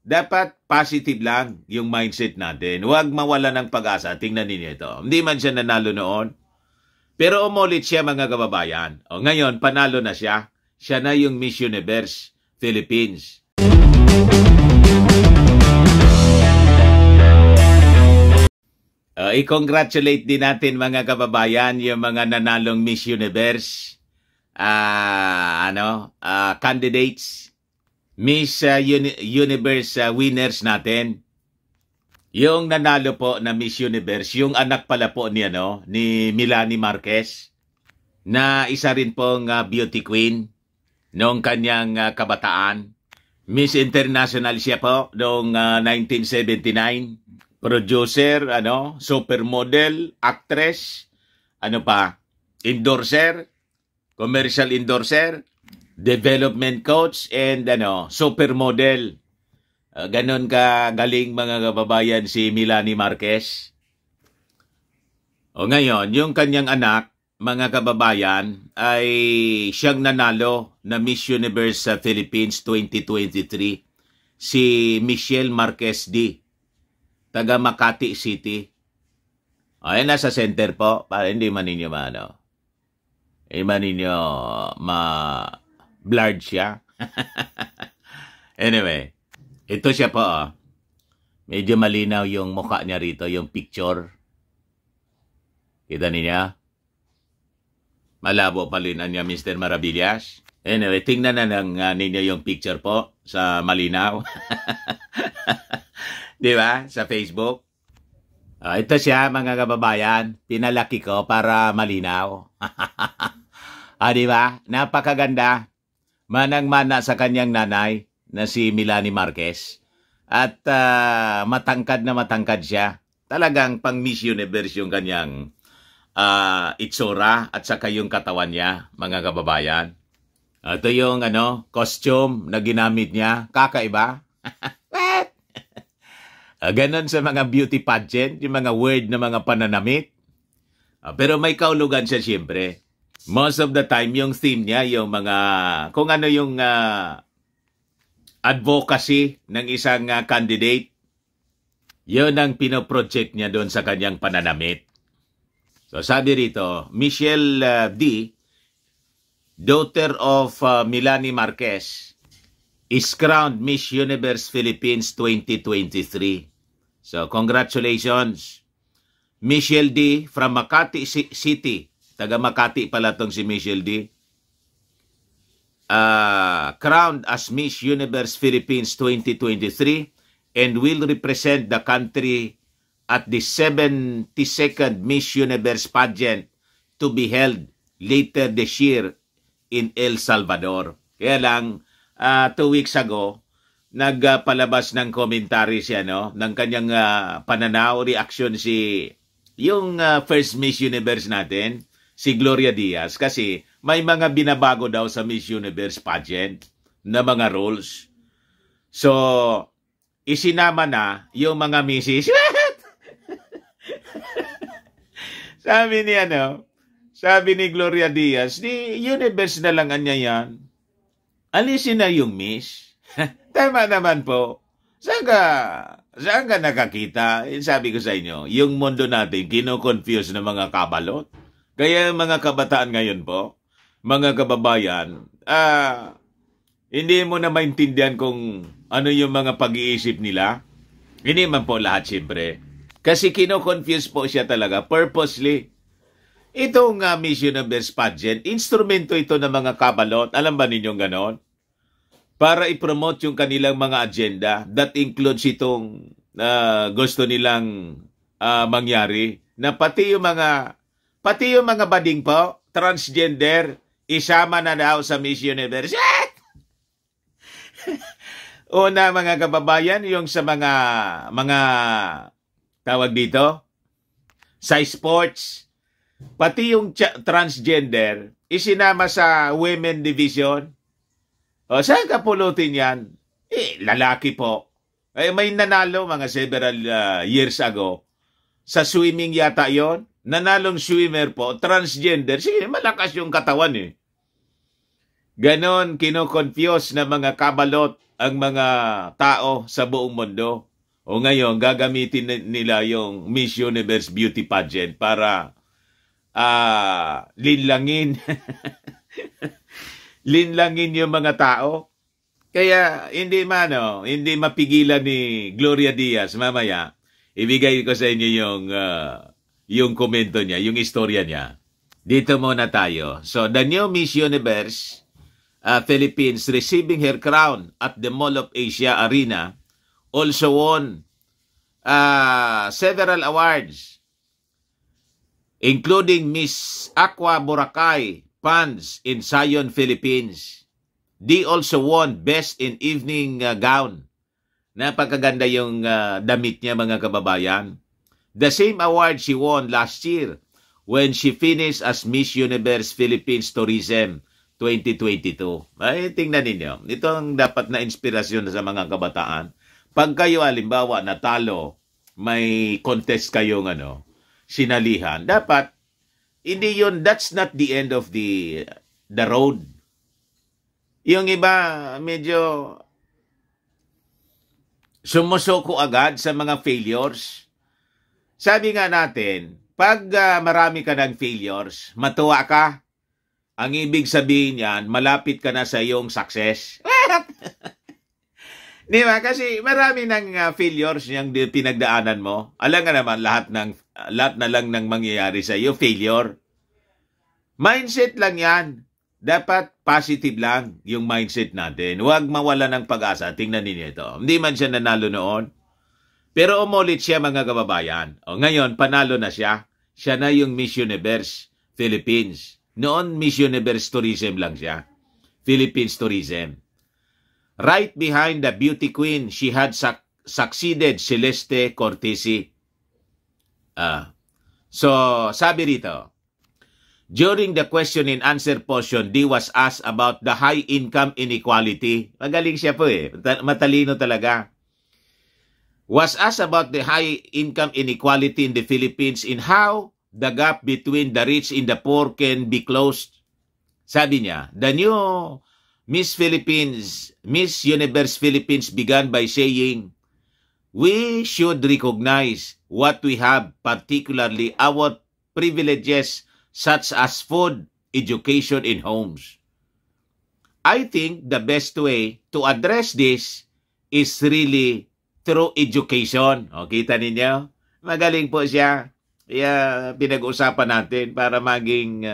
dapat positive lang yung mindset natin. Huwag mawala ng pag-asa. Tingnan ninyo ito. Hindi man siya nanalo noon, pero umulit siya, mga kababayan. O ngayon, panalo na siya. Siya na yung Miss Universe Philippines. I-congratulate din natin, mga kababayan, yung mga nanalong Miss Universe candidates, Miss Universe winners natin. Yung nanalo po na Miss Universe, yung anak pala po ni Melanie Marquez, na isa rin pong beauty queen noong kanyang kabataan. Miss International siya po noong 1979. Producer, supermodel, actress, endorser, commercial endorser, development coach, and supermodel. Ganon ka galing, mga kababayan, si Melanie Marquez. O ngayon, yung kanyang anak, mga kababayan, ay siyang nanalo na Miss Universe Philippines 2023, si Michelle Marquez D, taga Makati City. Ay, nasa center po, para hindi man ninyo blurred siya. Anyway, ito siya po. Medyo malinaw yung mukha niya rito, yung picture. Kita niya? Malabo pa rin niya, Mr. Maravillas. Anyway, tingnan na lang ninyo yung picture po sa malinaw. Di ba? Sa Facebook. Ito siya, mga kababayan. Pinalaki ko para malinaw. Di ba? Napakaganda. Manang-mana sa kanyang nanay na si Melanie Marquez. At matangkad na matangkad siya. Talagang pang Miss Universe yung kanyang itsura at saka yung katawan niya, mga kababayan. Ito yung costume na ginamit niya. Kakaiba. Ganon sa mga beauty pageant, yung mga word na mga pananamit. Pero may kaulugan siya siyempre. Most of the time, yung theme niya, yung mga, kung ano yung advocacy ng isang candidate, yun ang pinoproject niya doon sa kanyang pananamit. So sabi rito, Michelle D, daughter of Melanie Marquez, is crowned Miss Universe Philippines 2023. So, congratulations, Michelle D from Makati City. Taga Makati pala tong si Michelle D. Crowned as Miss Universe Philippines 2023 and will represent the country at the 72nd Miss Universe pageant to be held later this year in El Salvador. Kaya lang, 2 weeks ago, nagpalabas ng commentary siya, ng kanyang pananaw, reaction yung first Miss Universe natin, si Gloria Diaz, kasi may mga binabago daw sa Miss Universe pageant na mga rules. So, isinama na yung mga missis. Sabi ni Gloria Diaz, di Universe na lang anya yan. Alisin na yung Miss. Tama naman po. Saan ka nakakita? Sabi ko sa inyo, yung mundo natin, kino-confuse ng mga kabalot. Kaya mga kabataan ngayon po, mga kababayan, hindi mo na maintindihan kung ano yung mga pag-iisip nila. Hindi man po lahat, siyempre. Kasi kino-confuse po siya talaga, purposely. Itong Miss Universe pageant, instrumento ito ng mga kabalot. Alam ba ninyong ganon? Para i-promote yung kanilang mga agenda that includes itong gusto nilang mangyari, na pati yung mga bading po, transgender, isama na daw sa Miss Universe. Una, mga kababayan, yung sa mga tawag dito, sa sports, pati yung transgender, isinama sa women division. O, saan ka pulutin yan? Lalaki po. May nanalo mga several years ago. Sa swimming yata yon. Nanalong swimmer po, transgender. Sige, malakas yung katawan eh. Ganon, kino-confuse na mga kabalot ang mga tao sa buong mundo. O ngayon, gagamitin nila yung Miss Universe Beauty Pageant para linlangin linlangin yung mga tao. Kaya hindi mapigilan ni Gloria Diaz mamaya. Ibigay ko sa inyo yung komento niya, yung istorya niya. Dito muna tayo. So, the new Miss Universe Philippines receiving her crown at the Mall of Asia Arena also won several awards, including Miss Aqua Boracay Funds in Sion, Philippines. They also won Best in Evening Gown. Napakaganda yung damit niya, mga kababayan. The same award she won last year when she finished as Miss Universe Philippines Tourism 2022. Ay, tingnan ninyo. Ito ang dapat na inspirasyon sa mga kabataan. Pag kayo, halimbawa, natalo, may contest kayong sinalihan, dapat, hindi yun, that's not the end of the road. Yung iba, medyo sumusuko agad sa mga failures. Sabi nga natin, pag marami ka ng failures, matuwa ka. Ang ibig sabihin yan, malapit ka na sa iyong success. Di ba? Kasi marami ng failures yung pinagdaanan mo. Alam nga naman, lahat na lang ng mangyayari sa iyo, failure. Mindset lang yan. Dapat positive lang yung mindset natin. Huwag mawala ng pag-asa. Tingnan ninyo ito. Hindi man siya nanalo noon. Pero umulit siya, mga kababayan. O ngayon, panalo na siya. Siya na yung Miss Universe Philippines. Noon, Miss Universe Tourism lang siya. Philippines Tourism. Right behind the beauty queen, she had succeeded Celeste Cortesi. So, sabi rito, during the question and answer portion, Dee was asked about the high income inequality. Magaling siya po matalino talaga. Was asked about the high income inequality in the Philippines and how the gap between the rich and the poor can be closed. Sabi niya, the new Miss Universe Philippines began by saying, we should recognize what we have, particularly our privileges such as food, education, and homes. I think the best way to address this is really through education. O, kita ninyo? Magaling po siya. Kaya pinag-usapan natin para maging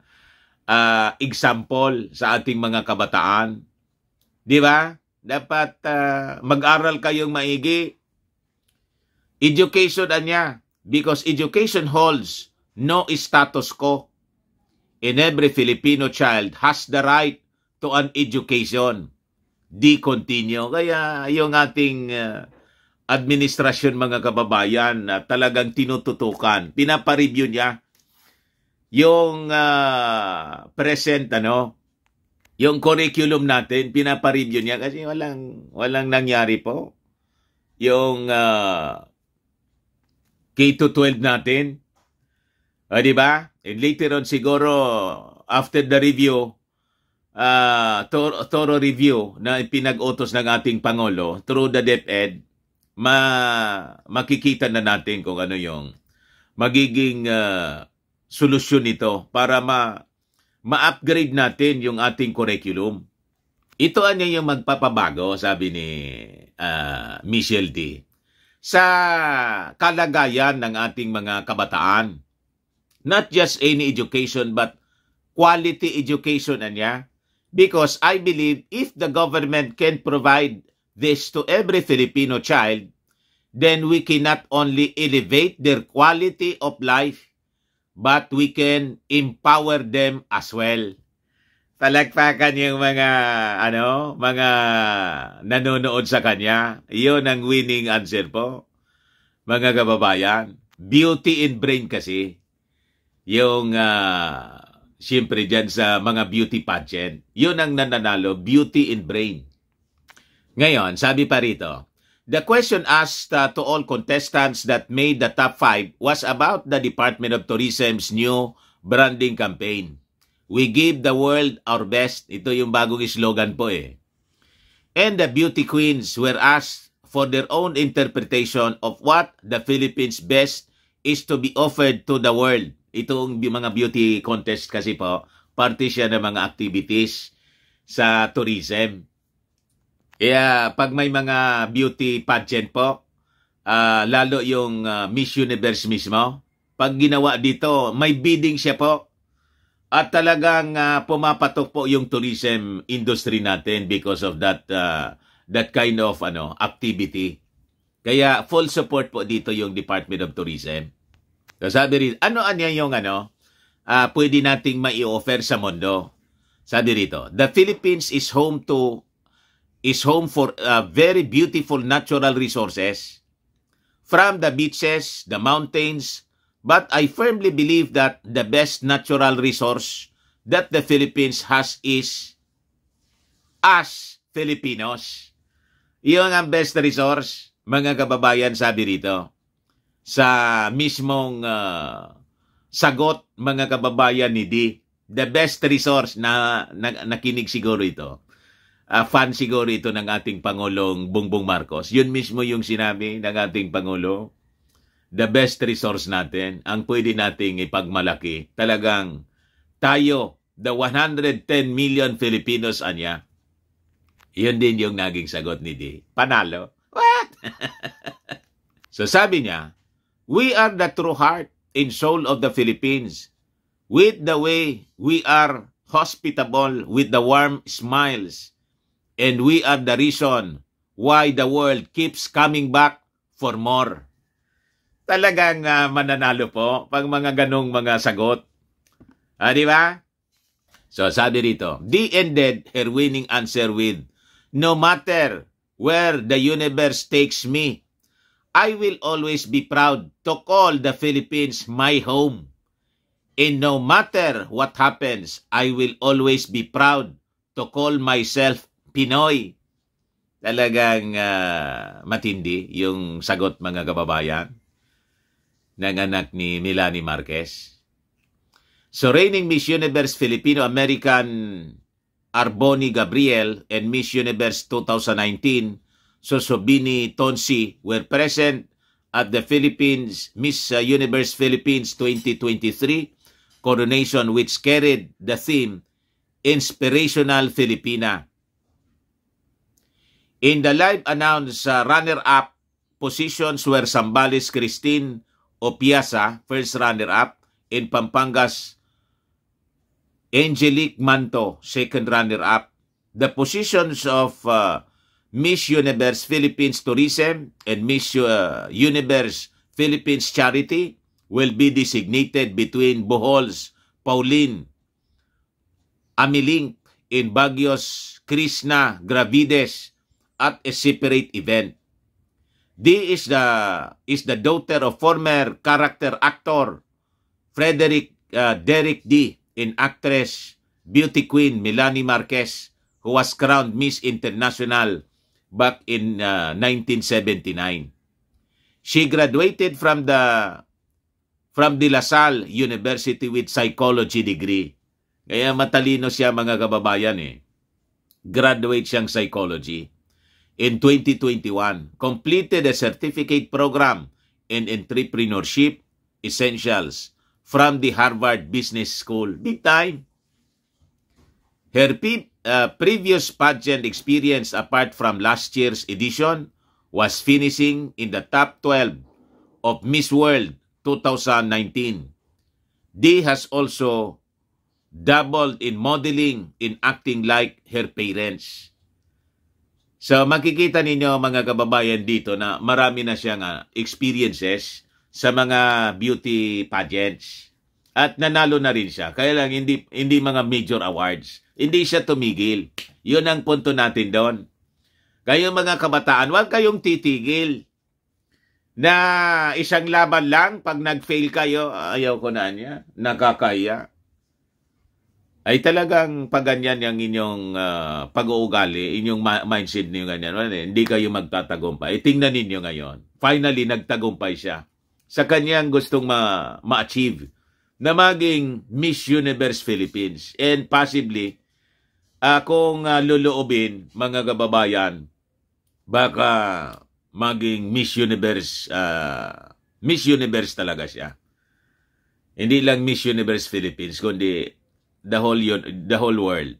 example sa ating mga kabataan. Di ba? Dapat mag-aral kayong maigi. Education anya. Because education holds no status quo. And every Filipino child has the right to an education. Di continue. Kaya yung ating administrasyon, mga kababayan, talagang tinututukan. Pinapareview niya yung present, yung curriculum natin, pinapareview niya kasi walang nangyari po. Yung K-12 natin, di ba? And later on siguro, after the review, thorough review na pinag-utos ng ating Pangulo through the DepEd, makikita na natin kung ano yung magiging solusyon nito para ma-upgrade natin yung ating curriculum. Ito yung magpapabago, sabi ni Michelle D. Sa kalagayan ng ating mga kabataan. Not just any education, but quality education Because I believe if the government can provide this to every Filipino child, then we can not only elevate their quality of life, but we can empower them as well. Palakpakan yung mga nanonood sa kanya. Iyon ang winning answer po, mga kababayan. Beauty in brain kasi. Yung siyempre dyan sa mga beauty pageant. Yun ang nananalo, beauty in brain. Ngayon, sabi pa rito, the question asked to all contestants that made the top 5 was about the Department of Tourism's new branding campaign. We give the world our best. Ito yung bagong slogan po And the beauty queens were asked for their own interpretation of what the Philippines best is to be offered to the world. Itong mga beauty contest kasi po, parte siya ng mga activities sa tourism. Kaya pag may mga beauty pageant po, lalo yung Miss Universe mismo, pag ginawa dito, may bidding siya po. At talagang pumapatok po yung tourism industry natin because of that kind of activity. Kaya full support po dito yung Department of Tourism. So sabi rin, ano yung pwede nating mai-offer sa mundo? Sabi rito, the Philippines is home for very beautiful natural resources from the beaches, the mountains. But I firmly believe that the best natural resource that the Philippines has is us, Filipinos. Iyon ang best resource, mga kababayan, sabi rito. Sa mismong sagot, mga kababayan ni D, the best resource na nakinig siguro ito. Fan siguro ito ng ating Pangulong Bongbong Marcos. Yun mismo yung sinabi ng ating Pangulo. The best resource natin, ang pwede nating ipagmalaki, talagang tayo, the 110 million Filipinos, anya. Yun din yung naging sagot ni D. Panalo. What? So sabi niya, we are the true heart and soul of the Philippines. With the way we are hospitable with the warm smiles. And we are the reason why the world keeps coming back for more. Talagang mananalo po pag mga ganong mga sagot. Di ba? So sabi rito, D ended her winning answer with, no matter where the universe takes me, I will always be proud to call the Philippines my home. And no matter what happens, I will always be proud to call myself Pinoy. Talagang matindi yung sagot, mga kababayan, ng anak ni Melanie Marquez. So reigning Miss Universe Filipino-American Arboni Gabriel and Miss Universe 2019 Sosobini Tonsi were present at the Philippines Miss Universe Philippines 2023 coronation, which carried the theme Inspirational Filipina. In the live announced runner-up positions were Zambales Christine Opiasa, first runner-up, in Pampangas Angelique Manto, second runner-up. The positions of Miss Universe Philippines Tourism and Miss Universe Philippines Charity will be designated between Bohol's Pauline Amiling in Baguio's Krishna Gravides at a separate event. D is the daughter of former character actor Derek D and actress beauty queen Melanie Marquez, who was crowned Miss International back in 1979. She graduated from De La Salle University with psychology degree. Kaya matalino siya, mga kababayan eh. Graduate siyang psychology. In 2021, completed a certificate program in entrepreneurship essentials from the Harvard Business School. Big time. Her previous pageant experience, apart from last year's edition, was finishing in the top 12 of Miss World 2019. D has also dabbled in modeling and acting like her parents. So makikita ninyo, mga kababayan, dito na marami na siyang experiences sa mga beauty pageants. At nanalo na rin siya. Kaya lang hindi mga major awards. Hindi siya tumigil. Yun ang punto natin doon. Kayo mga kabataan, huwag kayong titigil. Na isang laban lang, pag nag-fail kayo, ayaw ko na niya, nakakaya. Ay talagang pag ganyan yung inyong pag-uugali, inyong mindset niyo ganyan, hindi kayo magtatagumpay. Tingnan ninyo ngayon. Finally, nagtagumpay siya sa kanyang gustong ma-achieve na maging Miss Universe Philippines. And possibly, kung luluobin, mga kababayan, baka maging Miss Universe talaga siya. Hindi lang Miss Universe Philippines, kundi the whole world.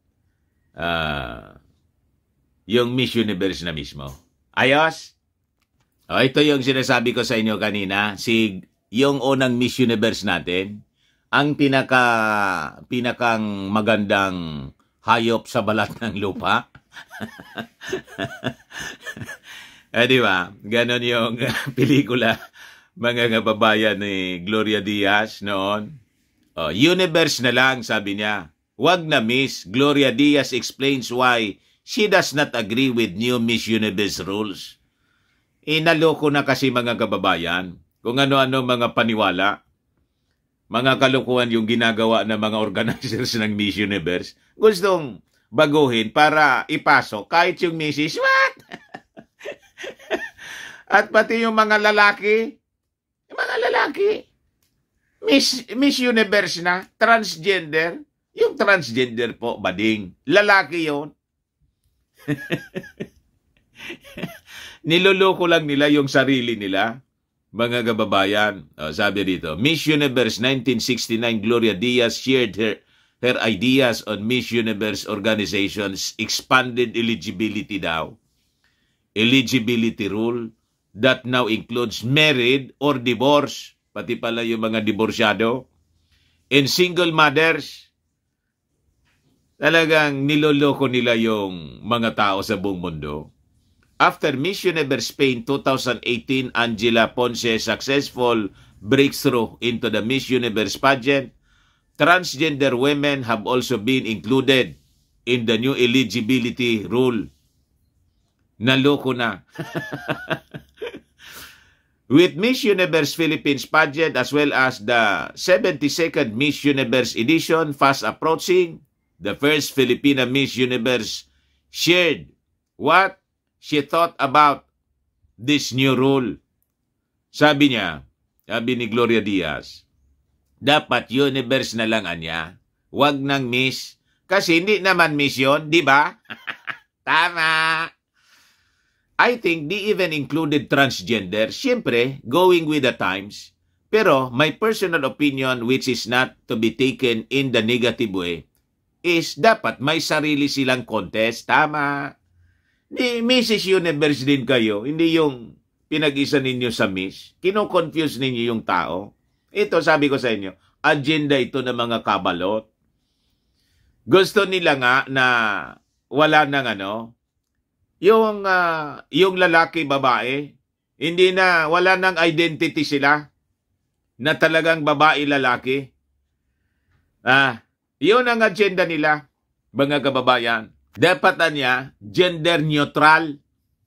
Yung Miss Universe na mismo. Ayos? Ito yung sinasabi ko sa inyo kanina. Yung unang Miss Universe natin, ang pinakang magandang hayop sa balat ng lupa. Di ba? Ganon yung pelikula, mga kababayan ni Gloria Diaz noon. Universe na lang, sabi niya. Wag na Miss. Gloria Diaz explains why she does not agree with new Miss Universe rules. Naloko na kasi mga kababayan kung ano-ano mga paniwala. Mga kalukuhan yung ginagawa ng mga organizers ng Miss Universe. Gustong baguhin para ipasok kahit yung Mrs. What? At pati yung mga lalaki, Miss Universe na, transgender. Yung transgender po, bading. Lalaki yon. Niloloko lang nila yung sarili nila, mga kababayan. Sabi dito, Miss Universe 1969, Gloria Diaz shared her ideas on Miss Universe organization's expanded eligibility daw. Eligibility rule that now includes married or divorced, pati pala yung mga diborsyado, and single mothers. Talagang niloloko nila yung mga tao sa buong mundo. After Miss Universe Spain 2018, Angela Ponce's successful breakthrough into the Miss Universe pageant, transgender women have also been included in the new eligibility rule. Naloko na. With Miss Universe Philippines pageant as well as the 72nd Miss Universe edition fast approaching, the first Filipina Miss Universe shared what she thought about this new rule. Sabi ni Gloria Diaz, dapat universe na lang anya, wag nang Miss, kasi hindi naman Miss yun, di ba? Tama. I think they even included transgender, siyempre, going with the times. Pero my personal opinion, which is not to be taken in the negative way, is dapat may sarili silang contest. Tama. Ni Mrs. Universe din kayo, hindi yung pinag-isa ninyo sa Miss. Kino-confuse ninyo yung tao. Ito, sabi ko sa inyo, agenda ito ng mga kabalot. Gusto nila nga na wala nang yung lalaki, babae, hindi na, wala nang identity sila na talagang babae, lalaki. Yun ang agenda nila, mga kababayan. Dapat niya, gender neutral.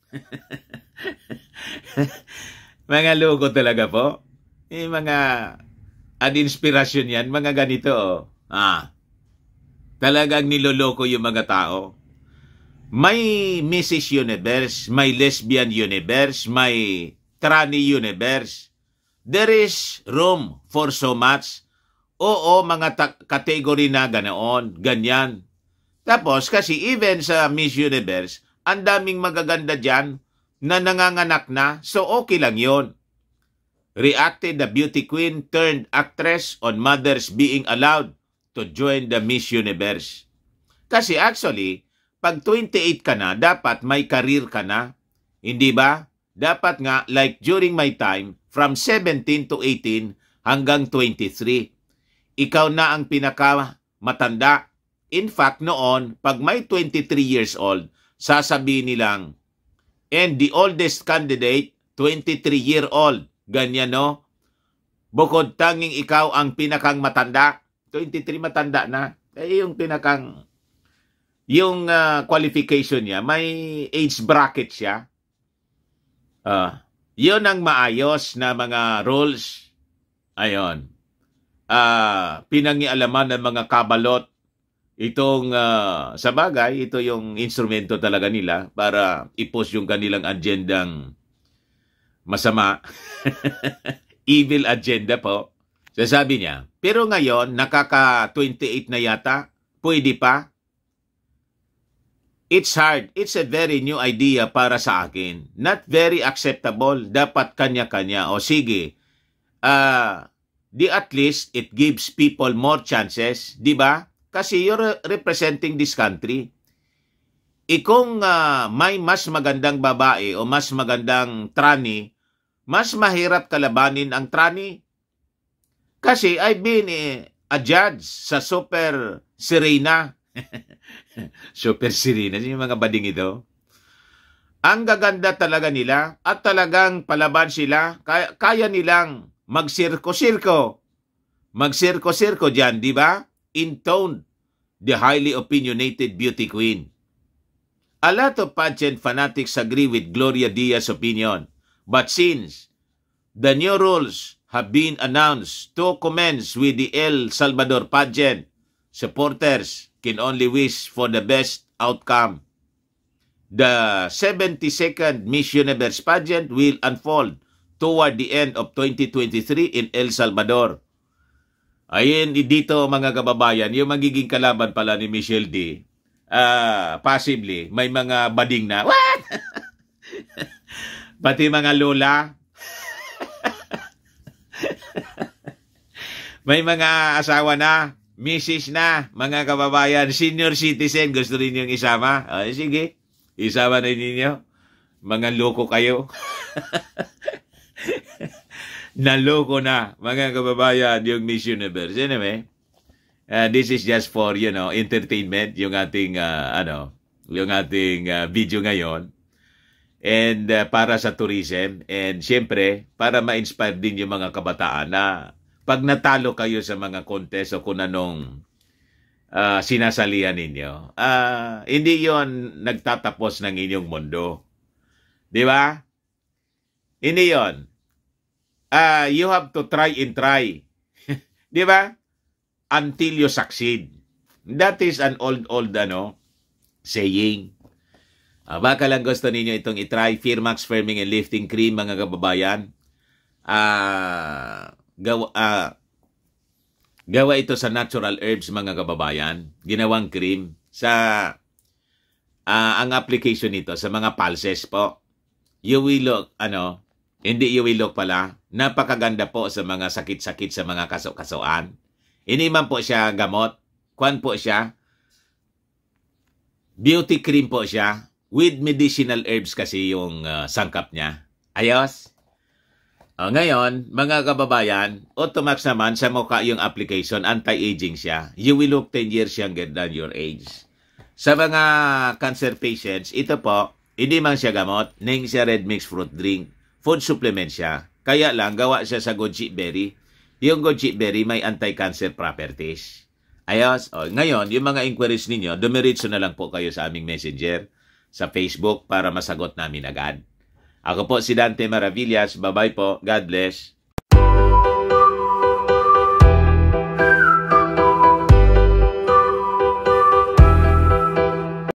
Mga loko talaga po. Mga ad-inspirasyon yan, mga ganito. Talagang niloloko yung mga tao. May Mrs. Universe, may Lesbian Universe, may Tranny Universe. There is room for so much. Oo, mga category na ganoon, ganyan. Tapos, kasi even sa Miss Universe, ang daming magaganda dyan na nanganganak na, so okay lang yon. Reacted the beauty queen turned actress on mothers being allowed to join the Miss Universe. Kasi actually, pag 28 ka na, dapat may career ka na. Hindi ba? Dapat nga, like during my time, from 17 to 18 hanggang 23. Ikaw na ang pinakamatanda. In fact, noon, pag may 23 years old, sasabihin nilang, and the oldest candidate, 23-year-old. Ganyan, no? Bukod tanging ikaw ang pinakang matanda. 23 matanda na. Yung pinakang... Yung qualification niya, may age bracket siya. Yun ang maayos na mga rules. Ayon. Pinangialaman ng mga kabalot. Itong, sa bagay, ito yung instrumento talaga nila para i-post yung kanilang agendang masama. Evil agenda po. Sasabi niya, pero ngayon, nakaka-28 na yata, pwede pa. It's hard. It's a very new idea para sa akin. Not very acceptable. Dapat kanya-kanya. O sige, at least it gives people more chances, di ba? Kasi you're representing this country. Kung may mas magandang babae o mas magandang tranny, mas mahirap kalabanin ang tranny. Kasi I've been a judge sa Super Serena. Super Serena, yung mga bading ito. Ang gaganda talaga nila at talagang palaban sila. Kaya nilang magsirko-sirko. Magsirko-sirko dyan, di ba? Intoned the highly opinionated beauty queen. A lot of pageant fanatics agree with Gloria Diaz's opinion. But since the new rules have been announced to commence with the El Salvador pageant, supporters can only wish for the best outcome. The 72nd Miss Universe pageant will unfold toward the end of 2023 in El Salvador. Ayun, dito mga kababayan, yung magiging kalaban pala ni Michelle D, possibly, may mga bading na, what? Pati mga lola, may mga asawa na, misis na, mga kababayan, senior citizen, gusto rin yung isama. Sige, isama na ninyo. Mga loko kayo. Naloko na, mga kababayan, yung Miss Universe. Anyway, this is just for, entertainment, yung ating, video ngayon. And para sa tourism. And syempre, para ma-inspire din yung mga kabataan na pag natalo kayo sa mga contest o kung anong sinasalihan ninyo, hindi yon nagtatapos ng inyong mundo. Di ba? Hindi yon. You have to try and try. Di ba? Until you succeed. That is an old saying. Baka lang gusto ninyo itong itry. Firmax Firming and Lifting Cream, mga kababayan. Gawa ito sa natural herbs, mga kababayan. Ginawang cream. Ang application nito sa mga pulses po. You will look, hindi you will look pala. Napakaganda po sa mga sakit-sakit sa mga kaso-kasuan. Hindi man po siya gamot. Kwan po siya. Beauty cream po siya. With medicinal herbs kasi yung sangkap niya. Ayos? Ngayon, mga kababayan, Automax naman sa mukha yung application, anti-aging siya. You will look 10 years younger than your age. Sa mga cancer patients, ito po, hindi man siya gamot, ning siya red mixed fruit drink. Food supplement siya. Kaya lang, gawa siya sa goji berry. Yung goji berry may anti-cancer properties. Ayos? Ngayon, yung mga inquiries ninyo, dumiritso na lang po kayo sa aming messenger sa Facebook para masagot namin agad. Ako po si Dante Maravillas. Bye-bye po. God bless.